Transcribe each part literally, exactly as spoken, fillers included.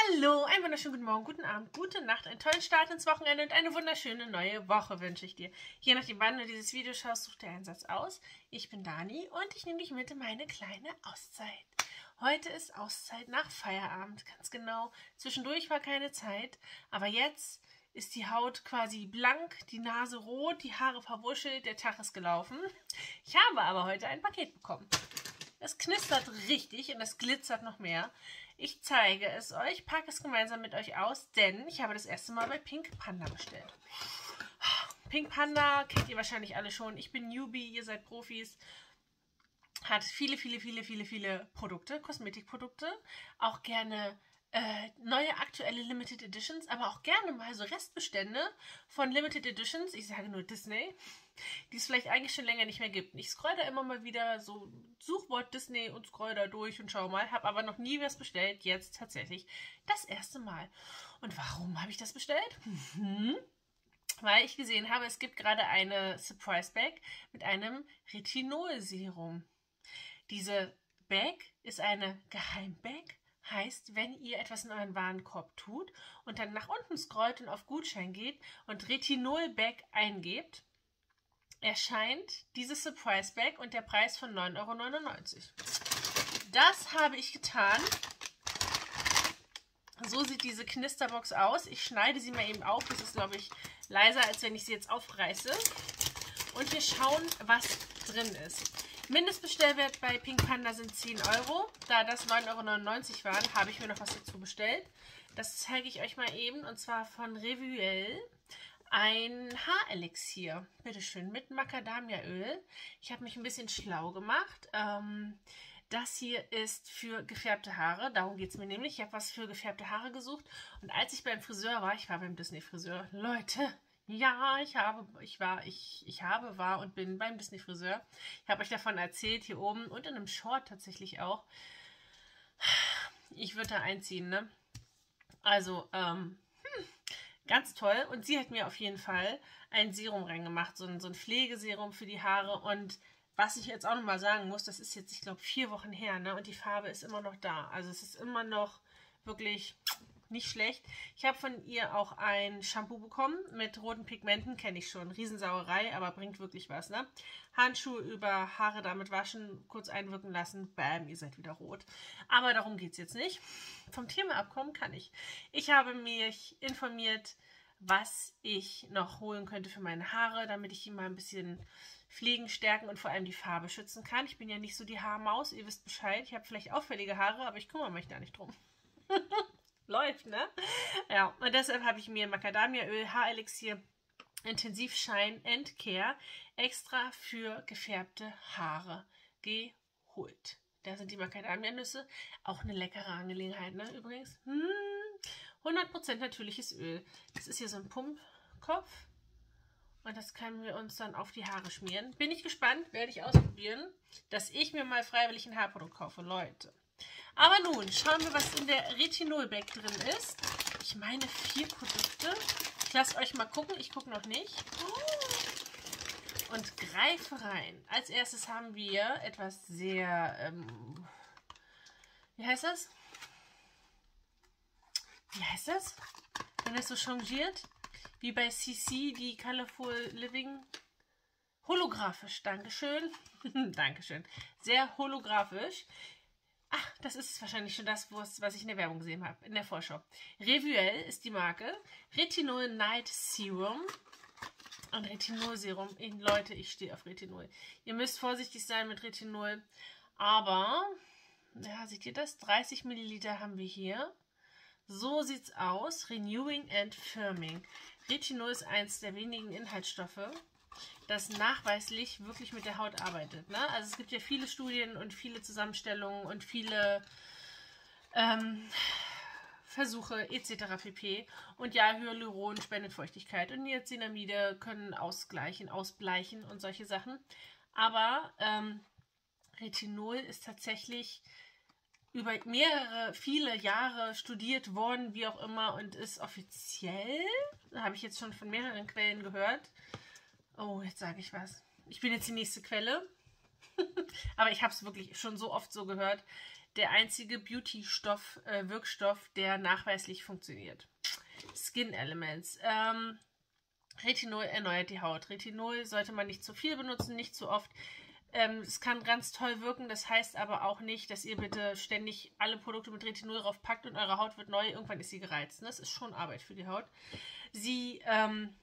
Hallo, einen wunderschönen guten Morgen, guten Abend, gute Nacht, einen tollen Start ins Wochenende und eine wunderschöne neue Woche wünsche ich dir. Je nachdem, wann du dieses Video schaust, such dir einen Satz aus. Ich bin Dani und ich nehme dich mit in meine kleine Auszeit. Heute ist Auszeit nach Feierabend, ganz genau. Zwischendurch war keine Zeit, aber jetzt ist die Haut quasi blank, die Nase rot, die Haare verwuschelt, der Tag ist gelaufen. Ich habe aber heute ein Paket bekommen. Es knistert richtig und es glitzert noch mehr. Ich zeige es euch, packe es gemeinsam mit euch aus, denn ich habe das erste Mal bei Pink Panda bestellt. Pink Panda kennt ihr wahrscheinlich alle schon. Ich bin Newbie, ihr seid Profis. Hat viele, viele, viele, viele, viele Produkte, Kosmetikprodukte. Auch gerne äh, neue aktuelle Limited Editions, aber auch gerne mal so Restbestände von Limited Editions. Ich sage nur Disney, die es vielleicht eigentlich schon länger nicht mehr gibt. Ich scroll da immer mal wieder so Suchwort Disney und scroll da durch und schau mal. Habe aber noch nie was bestellt. Jetzt tatsächlich das erste Mal. Und warum habe ich das bestellt? Mhm. Weil ich gesehen habe, es gibt gerade eine Surprise Bag mit einem Retinol-Serum. Diese Bag ist eine Geheimbag. Heißt, wenn ihr etwas in euren Warenkorb tut und dann nach unten scrollt und auf Gutschein geht und Retinol-Bag eingebt, erscheint diese Surprise Bag und der Preis von neun Euro neunundneunzig. Das habe ich getan. So sieht diese Knisterbox aus. Ich schneide sie mal eben auf. Das ist, glaube ich, leiser, als wenn ich sie jetzt aufreiße. Und wir schauen, was drin ist. Mindestbestellwert bei Pink Panda sind zehn Euro. Da das neun Euro neunundneunzig waren, habe ich mir noch was dazu bestellt. Das zeige ich euch mal eben. Und zwar von Revuel. Ein Haarelixier. Bitteschön, mit Macadamiaöl. Ich habe mich ein bisschen schlau gemacht. Ähm, das hier ist für gefärbte Haare. Darum geht es mir nämlich. Ich habe was für gefärbte Haare gesucht. Und als ich beim Friseur war, ich war beim Disney-Friseur. Leute, ja, ich habe, ich war, ich, ich habe, war und bin beim Disney-Friseur. Ich habe euch davon erzählt, hier oben und in einem Short tatsächlich auch. Ich würde da einziehen, ne? Also, ähm, hm, ganz toll. Und sie hat mir auf jeden Fall ein Serum reingemacht, so ein, so ein Pflegeserum für die Haare. Und was ich jetzt auch nochmal sagen muss, das ist jetzt, ich glaube, vier Wochen her, ne? Und die Farbe ist immer noch da. Also es ist immer noch wirklich nicht schlecht. Ich habe von ihr auch ein Shampoo bekommen mit roten Pigmenten, kenne ich schon. Riesensauerei, aber bringt wirklich was, ne? Handschuhe über Haare damit waschen, kurz einwirken lassen, bam, ihr seid wieder rot. Aber darum geht es jetzt nicht. Vom Thema abkommen kann ich. Ich habe mich informiert, was ich noch holen könnte für meine Haare, damit ich die mal ein bisschen pflegen, stärken und vor allem die Farbe schützen kann. Ich bin ja nicht so die Haarmaus, ihr wisst Bescheid. Ich habe vielleicht auffällige Haare, aber ich kümmere mich da nicht drum. Läuft, ne? Ja, und deshalb habe ich mir Macadamiaöl Haarelixier Intensiv Shine and Care extra für gefärbte Haare geholt. Da sind die Macadamia-Nüsse. Auch eine leckere Angelegenheit, ne? Übrigens. Hm, hundert Prozent natürliches Öl. Das ist hier so ein Pumpkopf. Und das können wir uns dann auf die Haare schmieren. Bin ich gespannt, werde ich ausprobieren, dass ich mir mal freiwillig ein Haarprodukt kaufe, Leute. Aber nun, schauen wir, was in der Retinol-Bag drin ist. Ich meine vier Produkte. Ich lasse euch mal gucken, ich gucke noch nicht. Und greife rein. Als erstes haben wir etwas sehr, ähm, wie heißt das? Wie heißt das? Wenn das so changiert? Wie bei C C, die Colorful Living. Holographisch, Dankeschön. Dankeschön. Sehr holographisch. Ach, das ist wahrscheinlich schon das, was ich in der Werbung gesehen habe, in der Vorschau. Revuel ist die Marke. Retinol Night Serum. Und Retinol Serum. Leute, ich stehe auf Retinol. Ihr müsst vorsichtig sein mit Retinol. Aber, ja, seht ihr das? dreißig Milliliter haben wir hier. So sieht's aus. Renewing and Firming. Retinol ist eins der wenigen Inhaltsstoffe, das nachweislich wirklich mit der Haut arbeitet. Ne? Also es gibt ja viele Studien und viele Zusammenstellungen und viele ähm, Versuche et cetera pp. Und ja, Hyaluron spendet Feuchtigkeit und Niacinamide können ausgleichen, ausbleichen und solche Sachen. Aber ähm, Retinol ist tatsächlich über mehrere, viele Jahre studiert worden, wie auch immer, und ist offiziell, habe ich jetzt schon von mehreren Quellen gehört. Oh, jetzt sage ich was. Ich bin jetzt die nächste Quelle. Aber ich habe es wirklich schon so oft so gehört. der einzige Beauty-Stoff, äh, Wirkstoff, der nachweislich funktioniert. Skin Elements. Ähm, Retinol erneuert die Haut. Retinol sollte man nicht zu viel benutzen, nicht zu oft. Ähm, es kann ganz toll wirken, das heißt aber auch nicht, dass ihr bitte ständig alle Produkte mit Retinol drauf packt und eure Haut wird neu. Irgendwann ist sie gereizt. Das ist schon Arbeit für die Haut. Sie, ähm,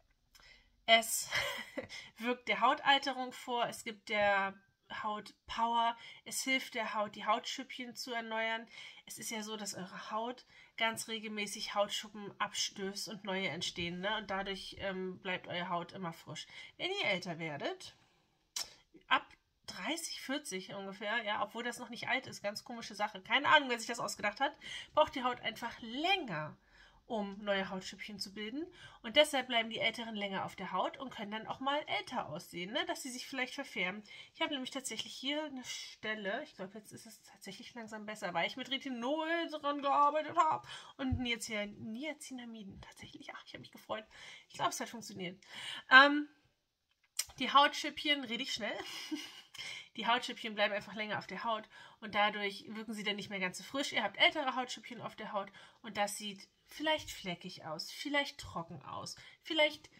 es wirkt der Hautalterung vor, es gibt der Haut Power, es hilft der Haut, die Hautschüppchen zu erneuern. Es ist ja so, dass eure Haut ganz regelmäßig Hautschuppen abstößt und neue entstehen, ne? Und dadurch ähm, bleibt eure Haut immer frisch. Wenn ihr älter werdet, ab dreißig, vierzig ungefähr, ja, obwohl das noch nicht alt ist, ganz komische Sache, keine Ahnung, wer sich das ausgedacht hat, braucht die Haut einfach länger, um neue Hautschüppchen zu bilden. Und deshalb bleiben die Älteren länger auf der Haut und können dann auch mal älter aussehen, ne? Dass sie sich vielleicht verfärben. Ich habe nämlich tatsächlich hier eine Stelle, ich glaube, jetzt ist es tatsächlich langsam besser, weil ich mit Retinol dran gearbeitet habe. Und Niacinamiden. Tatsächlich, ach, ich habe mich gefreut. Ich glaube, es hat funktioniert. Ähm, die Hautschüppchen, rede ich schnell. Die Hautschüppchen bleiben einfach länger auf der Haut und dadurch wirken sie dann nicht mehr ganz so frisch. Ihr habt ältere Hautschüppchen auf der Haut und das sieht vielleicht fleckig aus, vielleicht trocken aus, vielleicht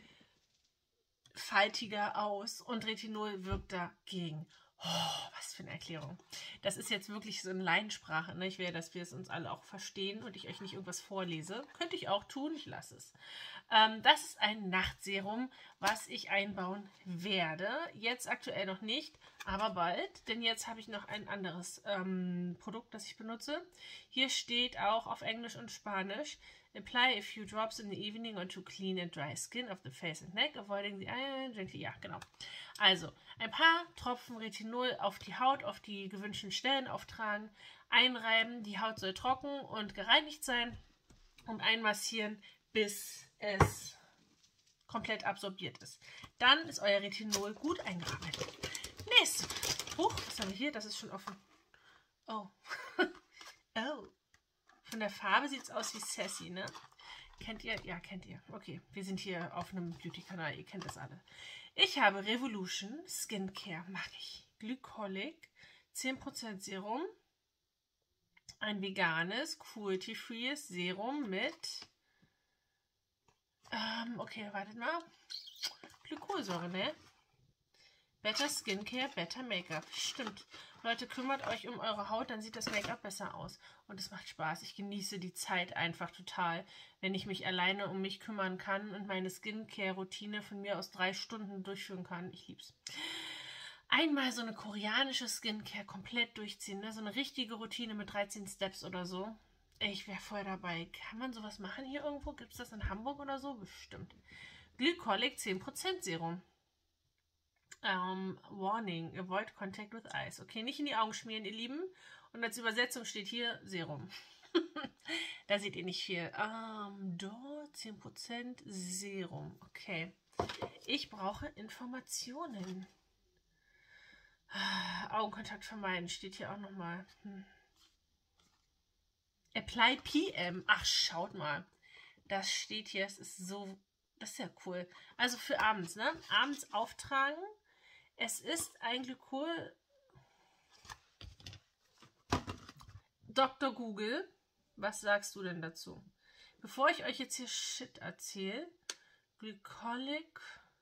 faltiger aus und Retinol wirkt dagegen. Oh, was für eine Erklärung. Das ist jetzt wirklich so eine Laiensprache. Ne? Ich will, dass wir es uns alle auch verstehen und ich euch nicht irgendwas vorlese. Könnte ich auch tun, ich lasse es. Ähm, das ist ein Nachtserum, was ich einbauen werde. Jetzt aktuell noch nicht, aber bald. Denn jetzt habe ich noch ein anderes ähm, Produkt, das ich benutze. Hier steht auch auf Englisch und Spanisch: Apply a few drops in the evening on to clean and dry skin of the face and neck, avoiding the iron. Ja, genau. Also, ein paar Tropfen Retinol auf die Haut, auf die gewünschten Stellen auftragen, einreiben. Die Haut soll trocken und gereinigt sein und einmassieren, bis es komplett absorbiert ist. Dann ist euer Retinol gut eingearbeitet. Nächste. Huch, was haben wir hier? Das ist schon offen. Oh. Oh. Von der Farbe sieht es aus wie Sassy, ne? Kennt ihr? Ja, kennt ihr. Okay, wir sind hier auf einem Beauty-Kanal. Ihr kennt das alle. Ich habe Revolution Skincare, mag ich. Glycolic, zehn Prozent Serum. Ein veganes, cruelty-frees Serum mit... Ähm, okay, wartet mal. Glykolsäure, ne? Better Skincare, Better Make-up. Stimmt. Leute, kümmert euch um eure Haut, dann sieht das Make-up besser aus. Und es macht Spaß. Ich genieße die Zeit einfach total, wenn ich mich alleine um mich kümmern kann und meine Skincare-Routine von mir aus drei Stunden durchführen kann. Ich lieb's. Einmal so eine koreanische Skincare komplett durchziehen, ne? So eine richtige Routine mit dreizehn Steps oder so. Ich wäre voll dabei. Kann man sowas machen hier irgendwo? Gibt es das in Hamburg oder so? Bestimmt. Glycolic zehn Prozent Serum. Um, warning, avoid contact with eyes. Okay, nicht in die Augen schmieren, ihr Lieben. Und als Übersetzung steht hier Serum. Da seht ihr nicht viel. Um, dort zehn Prozent Serum. Okay. Ich brauche Informationen. Augenkontakt vermeiden steht hier auch nochmal. Hm. Apply P M. Ach, schaut mal. Das steht hier. Es ist so... Das ist ja cool. Also für abends, ne? Abends auftragen. Es ist ein Glykol... Doktor Google, was sagst du denn dazu? Bevor ich euch jetzt hier Shit erzähle, Glycolic,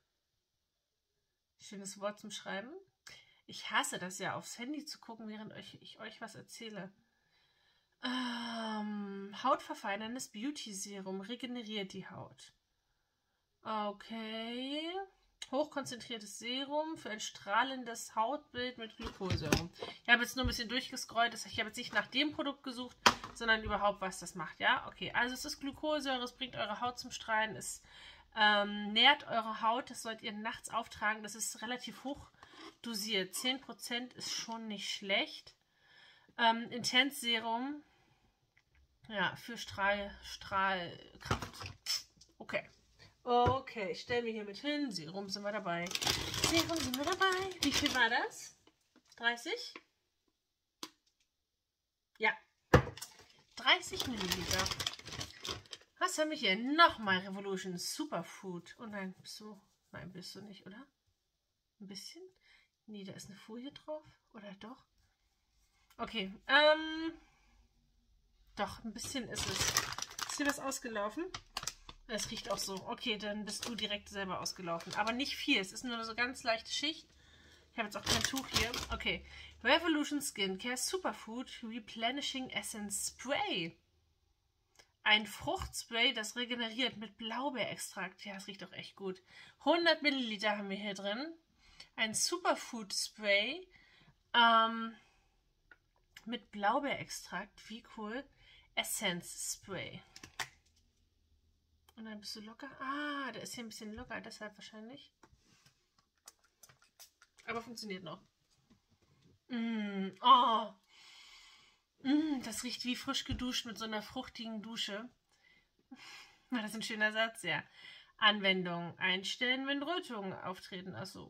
schönes Wort zum Schreiben. Ich hasse das ja, aufs Handy zu gucken, während ich, ich euch was erzähle. Ähm, hautverfeinerndes Beauty-Serum regeneriert die Haut. Okay. Hochkonzentriertes Serum für ein strahlendes Hautbild mit Glykolsäure. Ich habe jetzt nur ein bisschen durchgescrollt. Ich habe jetzt nicht nach dem Produkt gesucht, sondern überhaupt, was das macht. Ja, okay. Also es ist Glykolsäure, es bringt eure Haut zum Strahlen, es ähm, nährt eure Haut. Das sollt ihr nachts auftragen. Das ist relativ hoch dosiert. zehn Prozent ist schon nicht schlecht. Ähm, Intense Serum. Ja, für Strahl, Strahlkraft. Okay. Okay, ich stelle mir hier mit hin. Serum sind wir dabei. Serum sind wir dabei. Wie viel war das? dreißig? Ja. dreißig Milliliter. Was haben wir hier? Nochmal Revolution Superfood. Oh nein, bist du... Nein, bist du nicht, oder? Ein bisschen? Nee, da ist eine Folie drauf. Oder doch? Okay, ähm... Doch, ein bisschen ist es. Ist dir was ausgelaufen? Es riecht auch so. Okay, dann bist du direkt selber ausgelaufen. Aber nicht viel. Es ist nur so ganz leichte Schicht. Ich habe jetzt auch kein Tuch hier. Okay. Revolution Skincare Superfood Replenishing Essence Spray. Ein Fruchtspray, das regeneriert mit Blaubeerextrakt. Ja, es riecht auch echt gut. hundert Milliliter haben wir hier drin. Ein Superfood Spray ähm, mit Blaubeerextrakt. Wie cool. Essence Spray. Und dann bist du locker. Ah, der ist hier ein bisschen locker, deshalb wahrscheinlich. Aber funktioniert noch. Mm, oh. Mm, das riecht wie frisch geduscht mit so einer fruchtigen Dusche. War das ein schöner Satz? Ja. Anwendung. Einstellen, wenn Rötungen auftreten. Achso.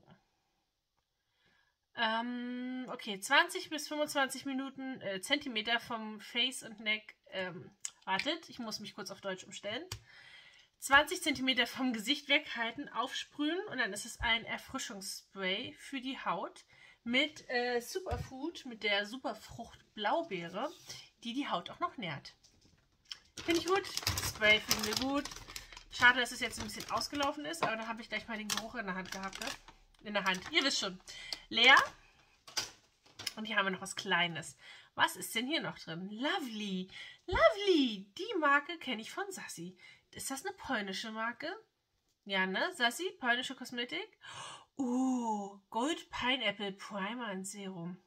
Ähm, okay, zwanzig bis fünfundzwanzig Minuten, äh, Zentimeter vom Face und Neck. Ähm, wartet, ich muss mich kurz auf Deutsch umstellen. zwanzig Zentimeter vom Gesicht weghalten, aufsprühen und dann ist es ein Erfrischungsspray für die Haut mit äh, Superfood, mit der Superfrucht Blaubeere, die die Haut auch noch nährt. Finde ich gut. Spray finden wir gut. Schade, dass es jetzt ein bisschen ausgelaufen ist, aber dann habe ich gleich mal den Geruch in der Hand gehabt. Ne? In der Hand. Ihr wisst schon. Leer. Und hier haben wir noch was Kleines. Was ist denn hier noch drin? Lovely. Lovely. Die Marke kenne ich von Sassy. Ist das eine polnische Marke? Ja, ne? Sassy, polnische Kosmetik. Uh, Gold Pineapple Primer and Serum.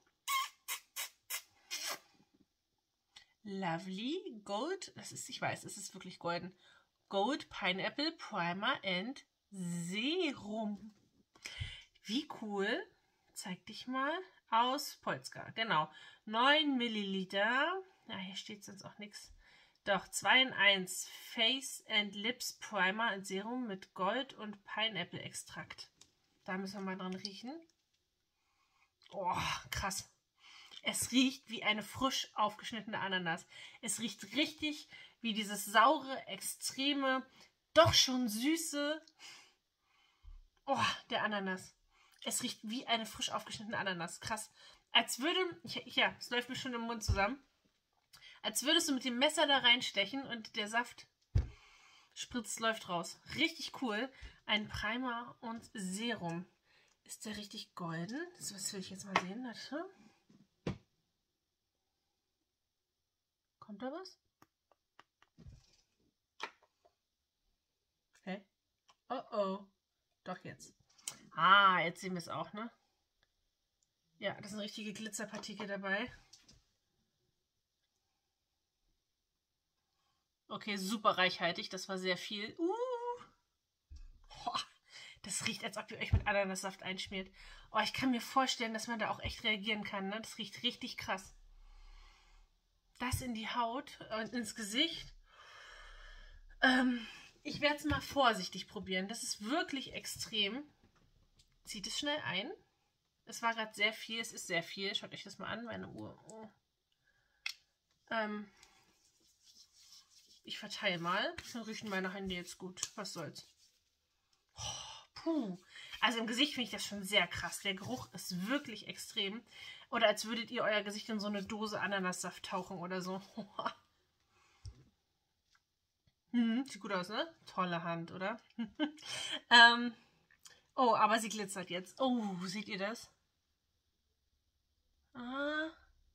Lovely Gold. Das ist, ich weiß, es ist wirklich golden. Gold Pineapple Primer and Serum. Wie cool. Zeig dich mal. Aus Polska. Genau. neun Milliliter. Na, hier steht sonst auch nichts. Doch, zwei in eins Face and Lips Primer und Serum mit Gold- und Pineapple-Extrakt. Da müssen wir mal dran riechen. Oh, krass. Es riecht wie eine frisch aufgeschnittene Ananas. Es riecht richtig wie dieses saure, extreme, doch schon süße... Oh, der Ananas. Es riecht wie eine frisch aufgeschnittene Ananas. Krass. Als würde... Ja, es läuft mir schon im Mund zusammen. Als würdest du mit dem Messer da reinstechen und der Saft spritzt, läuft raus. Richtig cool. Ein Primer und Serum. Ist der richtig golden? Das will ich jetzt mal sehen. Warte. Kommt da was? Okay. Oh oh. Doch jetzt. Ah, jetzt sehen wir es auch, ne? Ja, das sind richtige Glitzerpartikel dabei. Okay, super reichhaltig. Das war sehr viel. Uh. Boah, das riecht, als ob ihr euch mit Ananassaft einschmiert. Oh, ich kann mir vorstellen, dass man da auch echt reagieren kann, ne? Das riecht richtig krass. Das in die Haut und ins Gesicht. Ähm, ich werde es mal vorsichtig probieren. Das ist wirklich extrem. Zieht es schnell ein. Es war gerade sehr viel. Es ist sehr viel. Schaut euch das mal an, meine Uhr. Oh. Ähm, ich verteile mal. Dann riechen meine Hände jetzt gut. Was soll's. Oh, puh. Also im Gesicht finde ich das schon sehr krass. Der Geruch ist wirklich extrem. Oder als würdet ihr euer Gesicht in so eine Dose Ananassaft tauchen oder so. hm, sieht gut aus, ne? Tolle Hand, oder? ähm, oh, aber sie glitzert jetzt. Oh, seht ihr das? Ah.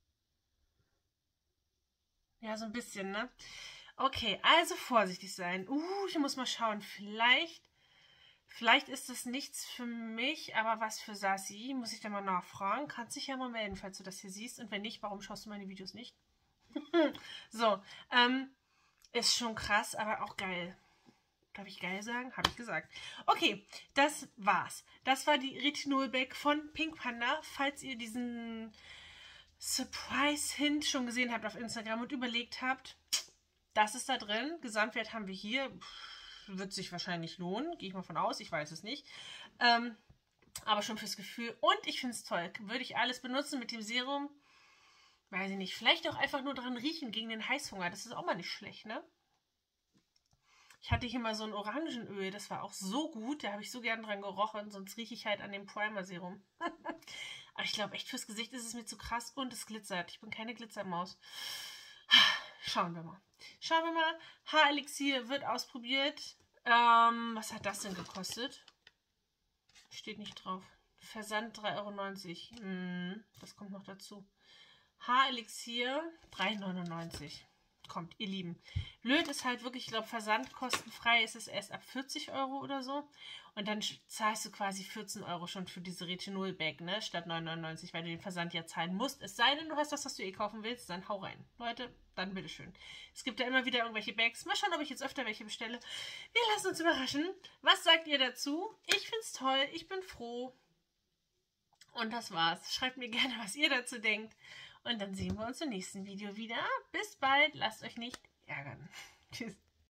Ja, so ein bisschen, ne? Okay, also vorsichtig sein. Uh, ich muss mal schauen. Vielleicht, vielleicht ist das nichts für mich, aber was für Sassy. Muss ich da mal nachfragen. Kannst dich ja mal melden, falls du das hier siehst. Und wenn nicht, warum schaust du meine Videos nicht? so, ähm, ist schon krass, aber auch geil. Darf ich geil sagen? Habe ich gesagt. Okay, das war's. Das war die Retinol-Bag von Pink Panda. Falls ihr diesen Surprise-Hint schon gesehen habt auf Instagram und überlegt habt, das ist da drin. Gesamtwert haben wir hier. Wird sich wahrscheinlich lohnen. Gehe ich mal von aus. Ich weiß es nicht. Ähm, aber schon fürs Gefühl. Und ich finde es toll. Würde ich alles benutzen mit dem Serum? Weiß ich nicht. Vielleicht auch einfach nur dran riechen gegen den Heißhunger. Das ist auch mal nicht schlecht, ne? Ich hatte hier mal so ein Orangenöl. Das war auch so gut. Da habe ich so gern dran gerochen. Sonst rieche ich halt an dem Primer-Serum. Aber ich glaube, echt fürs Gesicht ist es mir zu krass und es glitzert. Ich bin keine Glitzermaus. Schauen wir mal. Schauen wir mal. Haarelixier wird ausprobiert. Ähm, was hat das denn gekostet? Steht nicht drauf. Versand drei Euro neunzig. Hm, das kommt noch dazu. Haarelixier drei neunundneunzig. Kommt, ihr Lieben. Blöd ist halt wirklich, ich glaube, versandkostenfrei ist es erst ab vierzig Euro oder so. Und dann zahlst du quasi vierzehn Euro schon für diese Retinol-Bag, ne? Statt neun neunundneunzig, weil du den Versand ja zahlen musst. Es sei denn, du hast das, was du eh kaufen willst, dann hau rein. Leute, dann bitteschön. Es gibt ja immer wieder irgendwelche Bags. Mal schauen, ob ich jetzt öfter welche bestelle. Wir lassen uns überraschen. Was sagt ihr dazu? Ich find's toll. Ich bin froh. Und das war's. Schreibt mir gerne, was ihr dazu denkt. Und dann sehen wir uns im nächsten Video wieder. Bis bald. Lasst euch nicht ärgern. Tschüss.